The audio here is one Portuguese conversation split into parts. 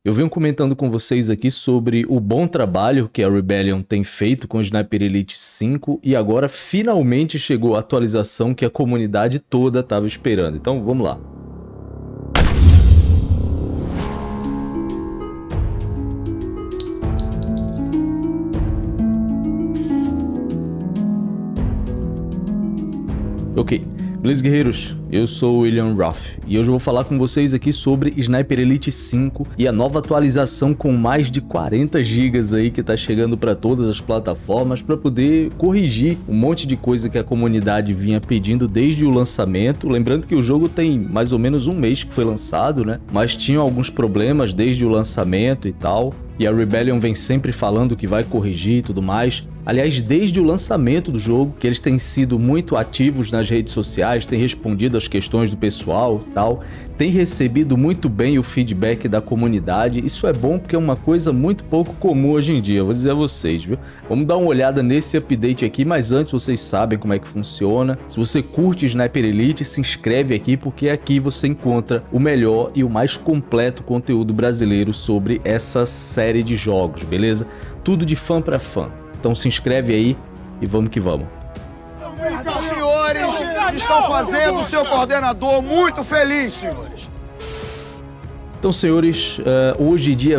Eu venho comentando com vocês aqui sobre o bom trabalho que a Rebellion tem feito com o Sniper Elite 5 e agora finalmente chegou a atualização que a comunidade toda estava esperando. Então vamos lá. Ok, beleza guerreiros? Eu sou o William Ruff e hoje eu vou falar com vocês aqui sobre Sniper Elite 5 e a nova atualização com mais de 40 GB aí que tá chegando para todas as plataformas para poder corrigir um monte de coisa que a comunidade vinha pedindo desde o lançamento. Lembrando que o jogo tem mais ou menos um mês que foi lançado, né? Mas tinham alguns problemas desde o lançamento e tal. E a Rebellion vem sempre falando que vai corrigir e tudo mais. Aliás, desde o lançamento do jogo, que eles têm sido muito ativos nas redes sociais, têm respondido às questões do pessoal e tal, têm recebido muito bem o feedback da comunidade. Isso é bom porque é uma coisa muito pouco comum hoje em dia, vou dizer a vocês, viu? Vamos dar uma olhada nesse update aqui, mas antes vocês sabem como é que funciona. Se você curte Sniper Elite, se inscreve aqui, porque aqui você encontra o melhor e o mais completo conteúdo brasileiro sobre essa série de jogos, beleza? Tudo de fã para fã. Então se inscreve aí e vamos que vamos. Os senhores estão fazendo o seu coordenador muito feliz, senhores. Então, senhores, hoje, dia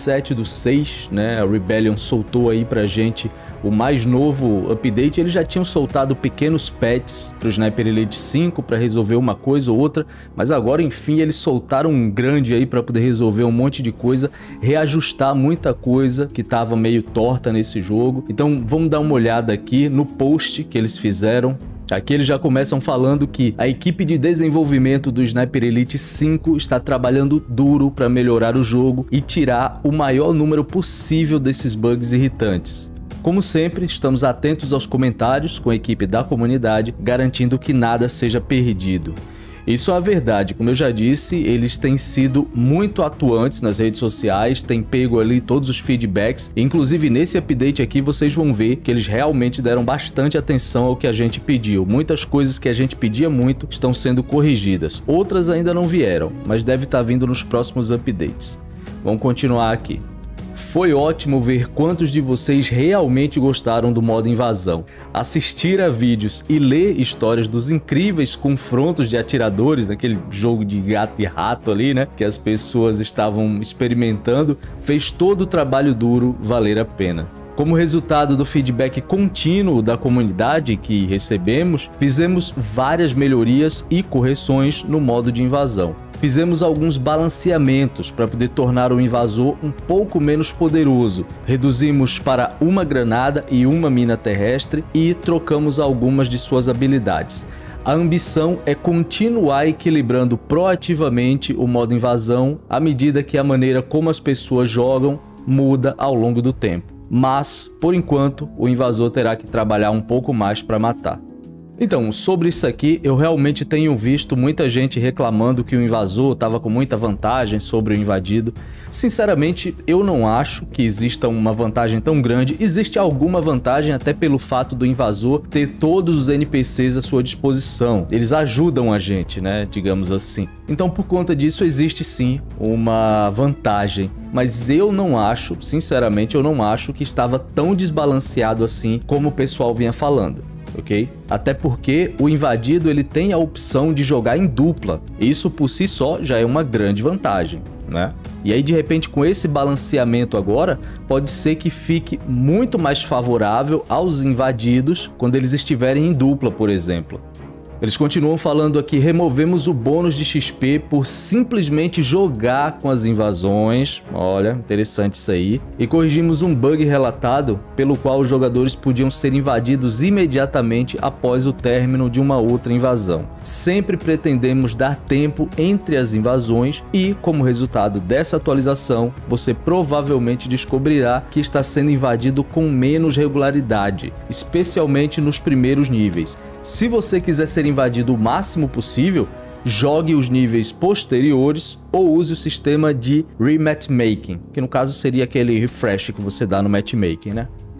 27/6, né, a Rebellion soltou aí pra gente o mais novo update. Eles já tinham soltado pequenos patches pro Sniper Elite 5 para resolver uma coisa ou outra, mas agora, enfim, eles soltaram um grande aí para poder resolver um monte de coisa, reajustar muita coisa que tava meio torta nesse jogo. Então, vamos dar uma olhada aqui no post que eles fizeram. Aqui eles já começam falando que a equipe de desenvolvimento do Sniper Elite 5 está trabalhando duro para melhorar o jogo e tirar o maior número possível desses bugs irritantes. Como sempre, estamos atentos aos comentários com a equipe da comunidade, garantindo que nada seja perdido. Isso é a verdade, como eu já disse, eles têm sido muito atuantes nas redes sociais, têm pego ali todos os feedbacks, inclusive nesse update aqui vocês vão ver que eles realmente deram bastante atenção ao que a gente pediu. Muitas coisas que a gente pedia muito estão sendo corrigidas, outras ainda não vieram, mas deve estar vindo nos próximos updates. Vamos continuar aqui. Foi ótimo ver quantos de vocês realmente gostaram do modo invasão. Assistir a vídeos e ler histórias dos incríveis confrontos de atiradores, naquele jogo de gato e rato ali, né, que as pessoas estavam experimentando, fez todo o trabalho duro valer a pena. Como resultado do feedback contínuo da comunidade que recebemos, fizemos várias melhorias e correções no modo de invasão. Fizemos alguns balanceamentos para poder tornar o invasor um pouco menos poderoso. Reduzimos para uma granada e uma mina terrestre e trocamos algumas de suas habilidades. A ambição é continuar equilibrando proativamente o modo invasão à medida que a maneira como as pessoas jogam muda ao longo do tempo. Mas, por enquanto, o invasor terá que trabalhar um pouco mais para matar. Então, sobre isso aqui, eu realmente tenho visto muita gente reclamando que o invasor estava com muita vantagem sobre o invadido. Sinceramente, eu não acho que exista uma vantagem tão grande. Existe alguma vantagem até pelo fato do invasor ter todos os NPCs à sua disposição. Eles ajudam a gente, né, digamos assim. Então, por conta disso, existe sim uma vantagem. Mas eu não acho, sinceramente, eu não acho que estava tão desbalanceado assim como o pessoal vinha falando. Ok? Até porque o invadido ele tem a opção de jogar em dupla. Isso por si só já é uma grande vantagem, né? E aí de repente com esse balanceamento agora, pode ser que fique muito mais favorável aos invadidos quando eles estiverem em dupla, por exemplo. Eles continuam falando aqui, removemos o bônus de XP por simplesmente jogar com as invasões, olha, interessante isso aí, e corrigimos um bug relatado pelo qual os jogadores podiam ser invadidos imediatamente após o término de uma outra invasão. Sempre pretendemos dar tempo entre as invasões e, como resultado dessa atualização, você provavelmente descobrirá que está sendo invadido com menos regularidade, especialmente nos primeiros níveis. Se você quiser ser invadido o máximo possível, jogue os níveis posteriores ou use o sistema de rematchmaking, que no caso seria aquele refresh que você dá no matchmaking, né?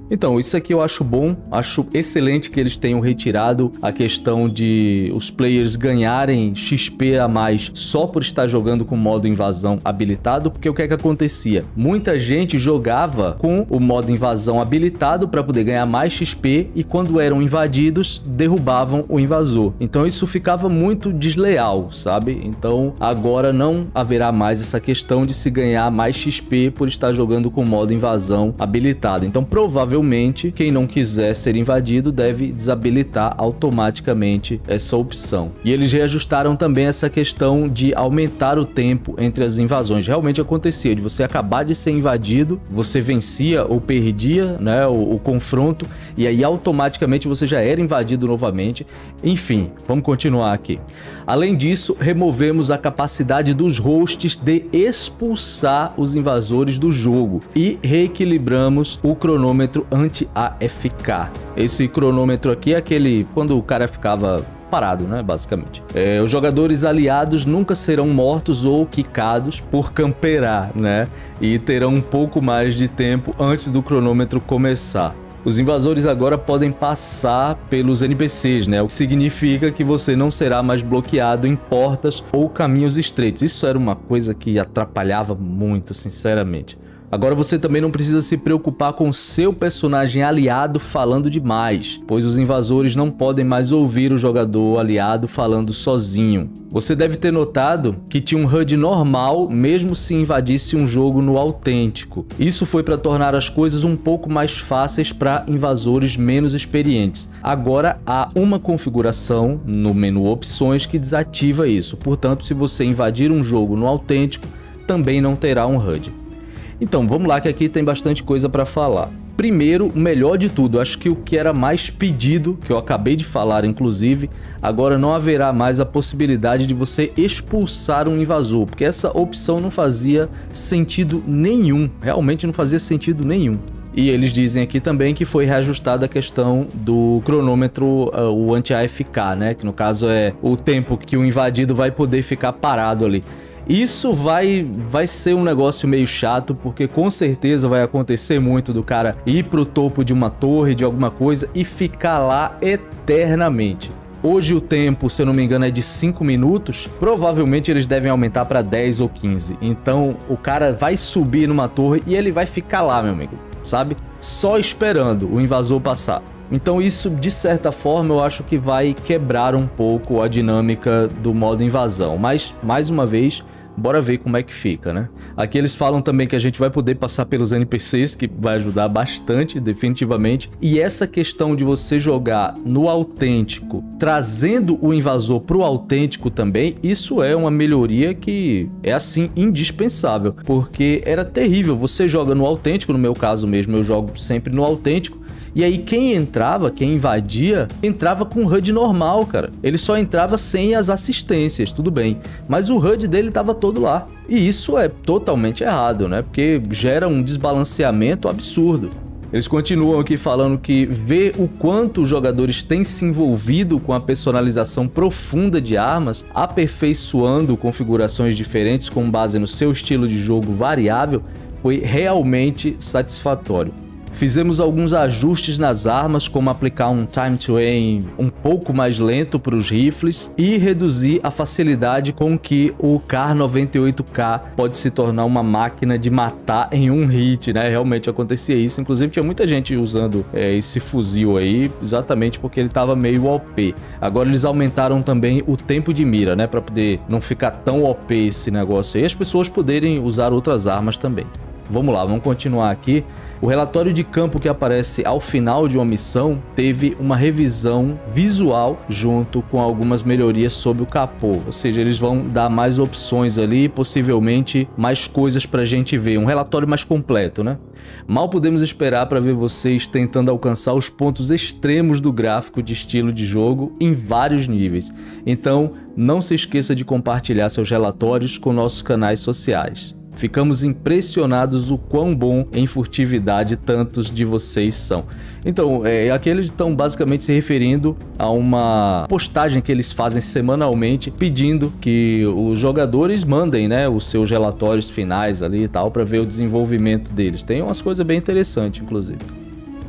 Então, isso aqui eu acho bom, acho excelente que eles tenham retirado a questão de os players ganharem XP a mais só por estar jogando com o modo invasão habilitado, porque o que é que acontecia? Muita gente jogava com o modo invasão habilitado para poder ganhar mais XP e quando eram invadidos, derrubavam o invasor. Então isso ficava muito desleal, sabe? Então agora não haverá mais essa questão de se ganhar mais XP por estar jogando com o modo invasão habilitado. Então provavelmente quem não quiser ser invadido deve desabilitar automaticamente essa opção. E eles reajustaram também essa questão de aumentar o tempo entre as invasões. Realmente acontecia de você acabar de ser invadido, você vencia ou perdia, né, o confronto, e aí automaticamente você já era invadido novamente. Enfim, vamos continuar aqui. Além disso, removemos a capacidade dos hosts de expulsar os invasores do jogo e reequilibramos o cronômetro anti-AFK. Esse cronômetro aqui é aquele quando o cara ficava parado, né, basicamente. Os jogadores aliados nunca serão mortos ou quicados por camperar, né, e terão um pouco mais de tempo antes do cronômetro começar. Os invasores agora podem passar pelos NPCs, né? O que significa que você não será mais bloqueado em portas ou caminhos estreitos. Isso era uma coisa que atrapalhava muito, sinceramente. Agora você também não precisa se preocupar com seu personagem aliado falando demais, pois os invasores não podem mais ouvir o jogador aliado falando sozinho. Você deve ter notado que tinha um HUD normal mesmo se invadisse um jogo no autêntico. Isso foi para tornar as coisas um pouco mais fáceis para invasores menos experientes. Agora há uma configuração no menu opções que desativa isso, portanto se você invadir um jogo no autêntico também não terá um HUD. Então, vamos lá que aqui tem bastante coisa para falar. Primeiro, o melhor de tudo, acho que o que era mais pedido, que eu acabei de falar inclusive, agora não haverá mais a possibilidade de você expulsar um invasor, porque essa opção não fazia sentido nenhum, realmente não fazia sentido nenhum. E eles dizem aqui também que foi reajustada a questão do cronômetro, o anti-AFK, né? Que no caso é o tempo que o invadido vai poder ficar parado ali. Isso vai ser um negócio meio chato, porque com certeza vai acontecer muito do cara ir pro topo de uma torre, de alguma coisa, e ficar lá eternamente. Hoje o tempo, se eu não me engano, é de 5 minutos. Provavelmente eles devem aumentar para 10 ou 15. Então o cara vai subir numa torre e ele vai ficar lá, meu amigo, sabe? Só esperando o invasor passar. Então isso, de certa forma, eu acho que vai quebrar um pouco a dinâmica do modo invasão. Mas, mais uma vez, bora ver como é que fica, né? Aqui eles falam também que a gente vai poder passar pelos NPCs, que vai ajudar bastante, definitivamente. E essa questão de você jogar no autêntico, trazendo o invasor pro autêntico também, isso é uma melhoria que é, assim, indispensável. Porque era terrível, você joga no autêntico, no meu caso mesmo, eu jogo sempre no autêntico, e aí quem entrava, quem invadia, entrava com o HUD normal, cara. Ele só entrava sem as assistências, tudo bem. Mas o HUD dele tava todo lá. E isso é totalmente errado, né? Porque gera um desbalanceamento absurdo. Eles continuam aqui falando que ver o quanto os jogadores têm se envolvido com a personalização profunda de armas, aperfeiçoando configurações diferentes com base no seu estilo de jogo variável, foi realmente satisfatório. Fizemos alguns ajustes nas armas, como aplicar um time to aim um pouco mais lento para os rifles e reduzir a facilidade com que o Kar 98K pode se tornar uma máquina de matar em um hit, né? Realmente acontecia isso, inclusive tinha muita gente usando esse fuzil aí, exatamente porque ele estava meio OP. Agora eles aumentaram também o tempo de mira, né? Para poder não ficar tão OP esse negócio aí, e as pessoas poderem usar outras armas também. Vamos lá, vamos continuar aqui. O relatório de campo que aparece ao final de uma missão teve uma revisão visual junto com algumas melhorias sobre o capô. Ou seja, eles vão dar mais opções ali, possivelmente mais coisas pra gente ver. Um relatório mais completo, né? Mal podemos esperar para ver vocês tentando alcançar os pontos extremos do gráfico de estilo de jogo em vários níveis. Então, não se esqueça de compartilhar seus relatórios com nossos canais sociais. Ficamos impressionados o quão bom em furtividade tantos de vocês são. Então, aqui eles estão basicamente se referindo a uma postagem que eles fazem semanalmente, pedindo que os jogadores mandem, né, os seus relatórios finais ali e tal, para ver o desenvolvimento deles. Tem umas coisas bem interessantes, inclusive.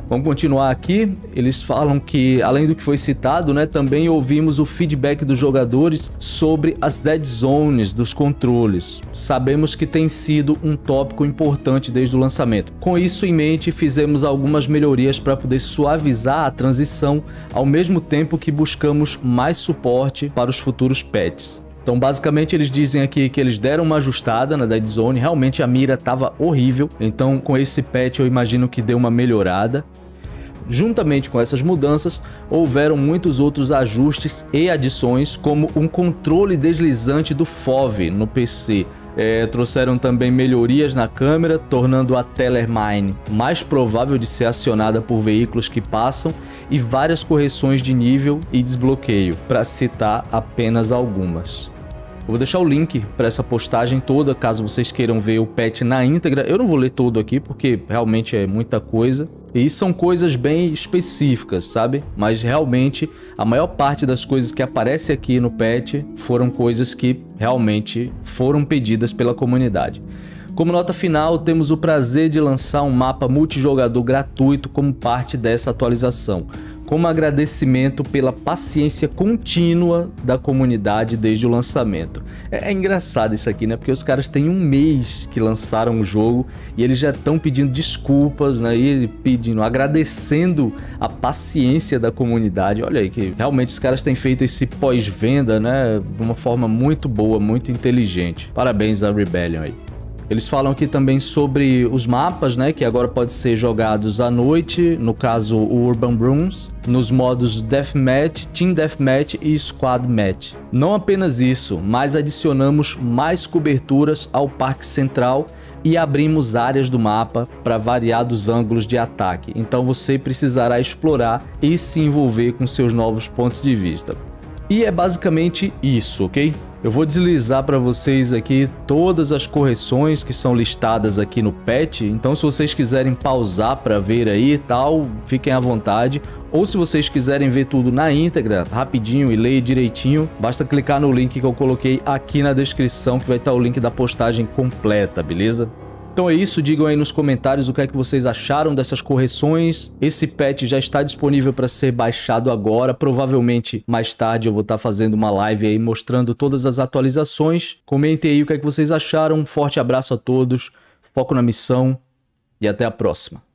Vamos continuar aqui. Eles falam que, além do que foi citado, né, também ouvimos o feedback dos jogadores sobre as dead zones dos controles. Sabemos que tem sido um tópico importante desde o lançamento. Com isso em mente, fizemos algumas melhorias para poder suavizar a transição, ao mesmo tempo que buscamos mais suporte para os futuros patches. Então, basicamente, eles dizem aqui que eles deram uma ajustada na Dead Zone, realmente a mira estava horrível, então com esse patch eu imagino que deu uma melhorada. Juntamente com essas mudanças, houveram muitos outros ajustes e adições, como um controle deslizante do FOV no PC. Trouxeram também melhorias na câmera, tornando a Tellermine mais provável de ser acionada por veículos que passam, e várias correções de nível e desbloqueio, para citar apenas algumas. Eu vou deixar o link para essa postagem toda, caso vocês queiram ver o patch na íntegra. Eu não vou ler todo aqui, porque realmente é muita coisa. E são coisas bem específicas, sabe? Mas realmente, a maior parte das coisas que aparece aqui no patch foram coisas que realmente foram pedidas pela comunidade. Como nota final, temos o prazer de lançar um mapa multijogador gratuito como parte dessa atualização, como agradecimento pela paciência contínua da comunidade desde o lançamento. É engraçado isso aqui, né? Porque os caras têm um mês que lançaram o jogo e eles já estão pedindo desculpas, né? E agradecendo a paciência da comunidade. Olha aí que realmente os caras têm feito esse pós-venda, né? De uma forma muito boa, muito inteligente. Parabéns a Rebellion aí. Eles falam aqui também sobre os mapas, né, que agora podem ser jogados à noite, no caso o Urban Brooms, nos modos Deathmatch, Team Deathmatch e Squad Match. Não apenas isso, mas adicionamos mais coberturas ao Parque Central e abrimos áreas do mapa para variados ângulos de ataque, então você precisará explorar e se envolver com seus novos pontos de vista. E é basicamente isso, ok? Eu vou deslizar para vocês aqui todas as correções que são listadas aqui no patch, então se vocês quiserem pausar para ver aí e tal, fiquem à vontade. Ou se vocês quiserem ver tudo na íntegra, rapidinho e ler direitinho, basta clicar no link que eu coloquei aqui na descrição, que vai estar o link da postagem completa, beleza? Então é isso, digam aí nos comentários o que é que vocês acharam dessas correções. Esse patch já está disponível para ser baixado agora, provavelmente mais tarde eu vou estar fazendo uma live aí mostrando todas as atualizações. Comentem aí o que é que vocês acharam, um forte abraço a todos, foco na missão e até a próxima.